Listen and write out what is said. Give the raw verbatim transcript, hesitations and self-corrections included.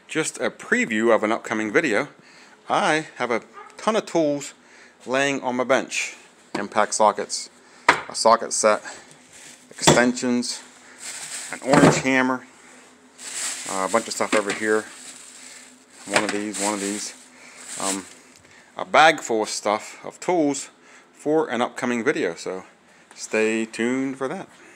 just a preview of an upcoming video. I have a ton of tools laying on my bench. Impact sockets, a socket set, extensions, an orange hammer, uh, a bunch of stuff over here, one of these, one of these, um, a bag full of stuff, of tools for an upcoming video, so stay tuned for that.